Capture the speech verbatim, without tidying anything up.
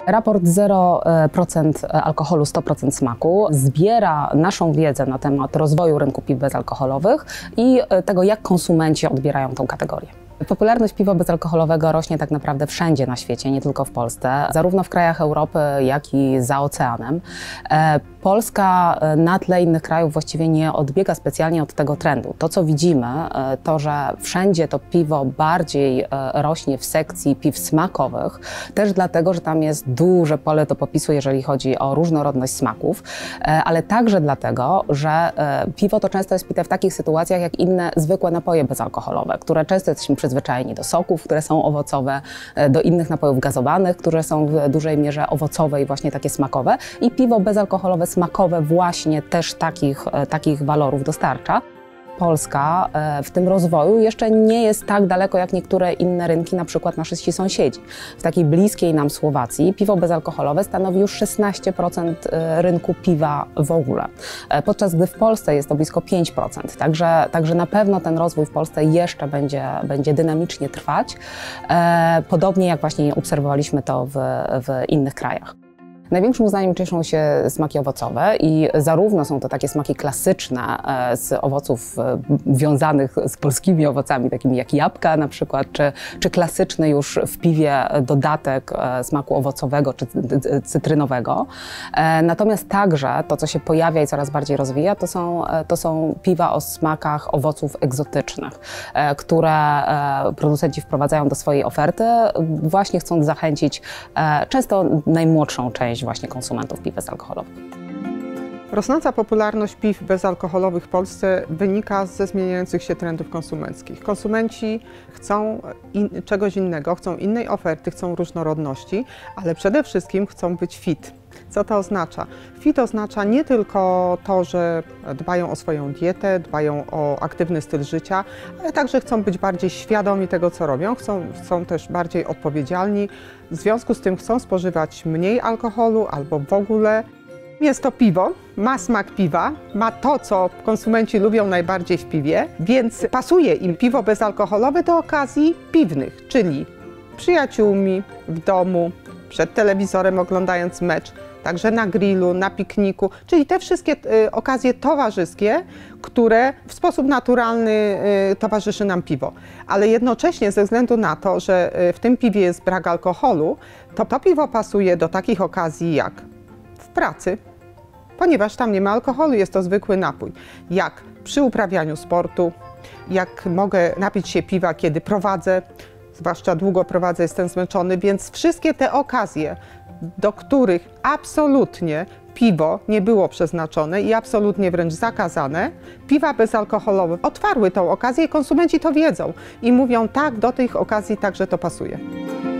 Raport zero procent alkoholu, sto procent smaku zbiera naszą wiedzę na temat rozwoju rynku piw bezalkoholowych i tego, jak konsumenci odbierają tą kategorię. Popularność piwa bezalkoholowego rośnie tak naprawdę wszędzie na świecie, nie tylko w Polsce, zarówno w krajach Europy, jak i za oceanem. Polska na tle innych krajów właściwie nie odbiega specjalnie od tego trendu. To, co widzimy, to, że wszędzie to piwo bardziej rośnie w sekcji piw smakowych, też dlatego, że tam jest duże pole do popisu, jeżeli chodzi o różnorodność smaków, ale także dlatego, że piwo to często jest pite w takich sytuacjach, jak inne zwykłe napoje bezalkoholowe, które często jesteśmy przyzwyczajeni do soków, które są owocowe, do innych napojów gazowanych, które są w dużej mierze owocowe i właśnie takie smakowe. I piwo bezalkoholowe, smakowe właśnie też takich, takich walorów dostarcza. Polska w tym rozwoju jeszcze nie jest tak daleko jak niektóre inne rynki, na przykład nasi sąsiedzi. W takiej bliskiej nam Słowacji piwo bezalkoholowe stanowi już szesnaście procent rynku piwa w ogóle, podczas gdy w Polsce jest to blisko pięć procent. Także, także na pewno ten rozwój w Polsce jeszcze będzie, będzie dynamicznie trwać, podobnie jak właśnie obserwowaliśmy to w, w innych krajach. Największym uznaniem cieszą się smaki owocowe i zarówno są to takie smaki klasyczne z owoców wiązanych z polskimi owocami, takimi jak jabłka na przykład, czy, czy klasyczny już w piwie dodatek smaku owocowego czy cytrynowego. Natomiast także to, co się pojawia i coraz bardziej rozwija, to są, to są piwa o smakach owoców egzotycznych, które producenci wprowadzają do swojej oferty, właśnie chcąc zachęcić często najmłodszą część właśnie konsumentów piw bezalkoholowych. Rosnąca popularność piw bezalkoholowych w Polsce wynika ze zmieniających się trendów konsumenckich. Konsumenci chcą in, czegoś innego, chcą innej oferty, chcą różnorodności, ale przede wszystkim chcą być fit. Co to oznacza? Fit oznacza nie tylko to, że dbają o swoją dietę, dbają o aktywny styl życia, ale także chcą być bardziej świadomi tego, co robią, chcą, chcą też bardziej odpowiedzialni. W związku z tym chcą spożywać mniej alkoholu albo w ogóle. Jest to piwo, ma smak piwa, ma to, co konsumenci lubią najbardziej w piwie, więc pasuje im piwo bezalkoholowe do okazji piwnych, czyli przyjaciółmi, w domu, przed telewizorem oglądając mecz, także na grillu, na pikniku, czyli te wszystkie y, okazje towarzyskie, które w sposób naturalny y, towarzyszy nam piwo. Ale jednocześnie ze względu na to, że y, w tym piwie jest brak alkoholu, to to piwo pasuje do takich okazji jak w pracy, ponieważ tam nie ma alkoholu, jest to zwykły napój. Jak przy uprawianiu sportu, jak mogę napić się piwa, kiedy prowadzę, zwłaszcza długo prowadzę, jestem zmęczony, więc wszystkie te okazje, do których absolutnie piwo nie było przeznaczone i absolutnie wręcz zakazane, piwa bezalkoholowe otwarły tą okazję i konsumenci to wiedzą i mówią tak, do tych okazji także to pasuje.